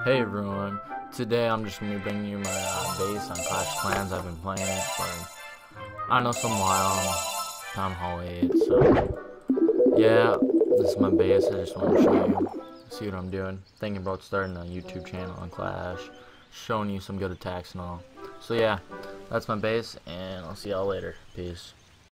Hey everyone, today I'm just going to be bringing you my base on Clash Clans. I've been playing it for, I don't know, some while on Town Hall 8, so yeah, this is my base. I just want to show you, see what I'm doing. Thinking about starting a YouTube channel on Clash, showing you some good attacks and all. So yeah, that's my base, and I'll see y'all later. Peace.